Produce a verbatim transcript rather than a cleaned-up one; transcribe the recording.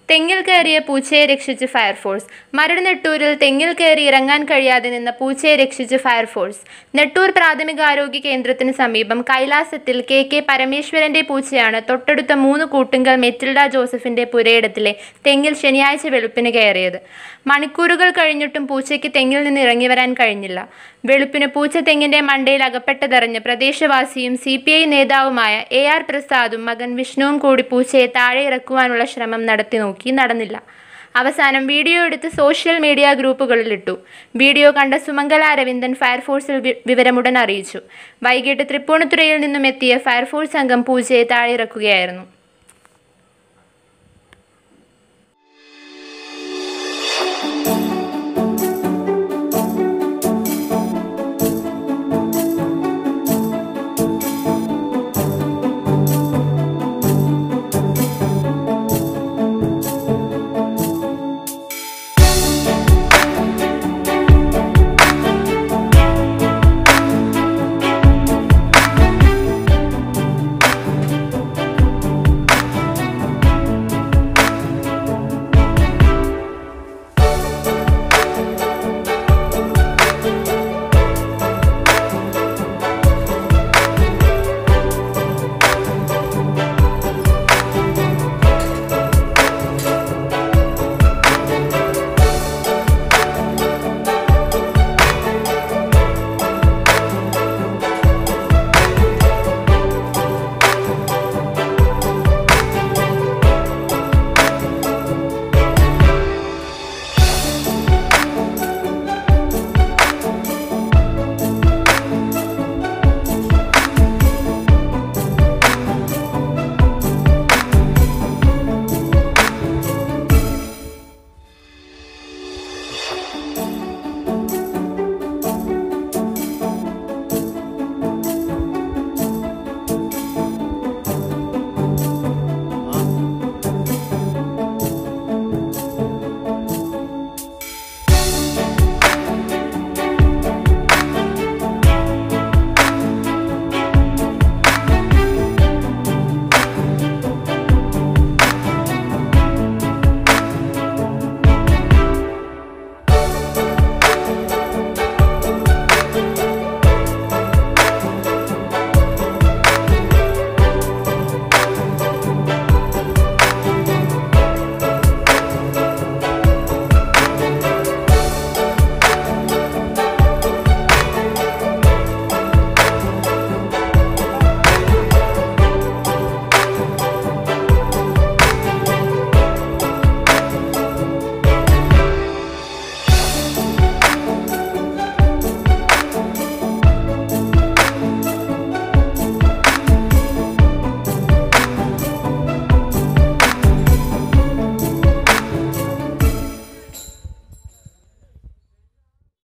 തെങ്ങിൽ കയറിയ പൂച്ചയെ രക്ഷിച്ച് ഫയർഫോഴ്സ്. മരട് നെട്ടൂരിൽ തെങ്ങിൽ കയറി ഇറങ്ങാൻ കഴിയാതെ നിന്ന പൂച്ചയെ രക്ഷിച്ച് ഫയർഫോഴ്സ്. നെട്ടൂർ പ്രാഥമികാരോഗ്യ കേന്ദ്രത്തിന് സമീപം കൈലാസത്തിൽ കെ കെ പരമേശ്വരന്റെ പൂച്ചയാണ് തൊട്ടടുത്ത മൂന്ന് കൂട്ടുങ്കൽ മെറ്റിൽഡ ജോസഫിന്റെ പുരയിടത്തിലെ തെങ്ങിൽ ശനിയാഴ്ച വെളുപ്പിന് കയറിയത്. മണിക്കൂറുകൾ കഴിഞ്ഞിട്ടും പൂച്ചയ്ക്ക് തെങ്ങിൽ നിന്ന് ഇറങ്ങി വരാൻ കഴിഞ്ഞില്ല. വെളുപ്പിന് പൂച്ച തെങ്ങിന്റെ മണ്ടയിൽ അകപ്പെട്ടതറിഞ്ഞ് പ്രദേശവാസിയും സി പി ഐ നേതാവുമായ എ ആർ പ്രസാദും മകൻ വിഷ്ണുവും കൂടി പൂച്ചയെ താഴെ ഇറക്കുവാനുള്ള ശ്രമം നടത്തി നോക്കി, നടന്നില്ല. അവസാനം വീഡിയോ എടുത്ത് സോഷ്യൽ മീഡിയ ഗ്രൂപ്പുകളിലിട്ടു. വീഡിയോ കണ്ട സുമംഗല അരവിന്ദൻ ഫയർഫോഴ്സിൽ വിവരമുടൻ അറിയിച്ചു. വൈകിട്ട് തൃപ്പൂണിത്തുറയിൽ നിന്നും എത്തിയ ഫയർഫോഴ്സ് സംഘം പൂച്ചയെ താഴെ ഇറക്കുകയായിരുന്നു.